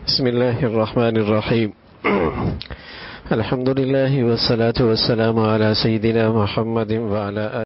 بسم الله الرحمن الرحيم. الحمد لله والصلاة والسلام على سيدنا محمد وعلى